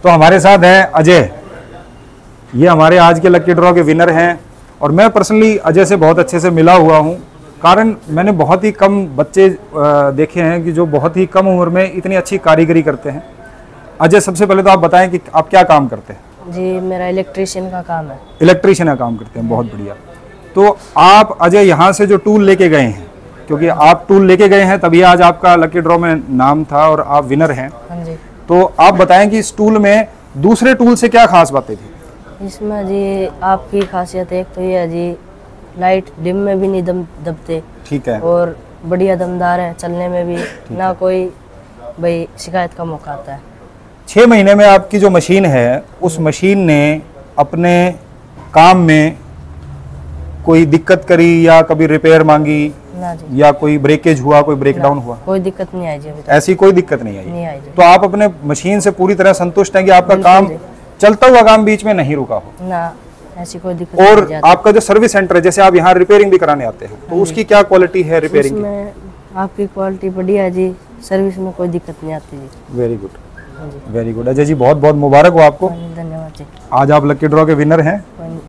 तो हमारे साथ हैं अजय, ये हमारे आज के लकी ड्रॉ के विनर हैं। और मैं पर्सनली अजय से बहुत अच्छे से मिला हुआ हूँ, कारण मैंने बहुत ही कम बच्चे देखे हैं कि जो बहुत ही कम उम्र में इतनी अच्छी कारीगरी करते हैं। अजय, सबसे पहले तो आप बताएं कि आप क्या काम करते हैं। जी, मेरा इलेक्ट्रिशियन का काम है। इलेक्ट्रिशियन का काम करते हैं, बहुत बढ़िया। तो आप अजय यहाँ से जो टूल लेके गए हैं, क्योंकि आप टूल लेके गए हैं तभी आज आपका लकी ड्रॉ में नाम था और आप विनर हैं। हाँ जी। तो आप बताएं कि इस टूल में दूसरे टूल से क्या खास बातें थी। इसमें जी आपकी खासियत एक तो ये है जी, लाइट डिम में भी नहीं दबते। ठीक है। और बढ़िया दमदार है, चलने में भी ना कोई भाई शिकायत का मौका आता है। 6 महीने में आपकी जो मशीन है, उस मशीन ने अपने काम में कोई दिक्कत करी या कभी रिपेयर मांगी ना जी, या कोई ब्रेकेज हुआ, कोई ब्रेकडाउन हुआ? कोई दिक्कत नहीं आई जी अभी तक। ऐसी कोई दिक्कत नहीं आई? नहीं आई जी। तो आप अपने मशीन से पूरी तरह संतुष्ट हैं कि आपका काम चलता हुआ काम बीच में नहीं रुका हो? ना, ऐसी कोई दिक्कत और नहीं आती। आपका जो सर्विस सेंटर है, जैसे आप यहाँ रिपेयरिंग भी कराने आते हैं, तो उसकी क्या क्वालिटी है रिपेयरिंग की? उसमें आपकी क्वालिटी बढ़िया है जी, सर्विस में कोई दिक्कत नहीं आती जी। वेरी गुड, हाँ जी। Very good. अजय जी, बहुत बहुत मुबारक हो आपको। धन्यवाद जी। आज आप लकी ड्रॉ के विनर हैं।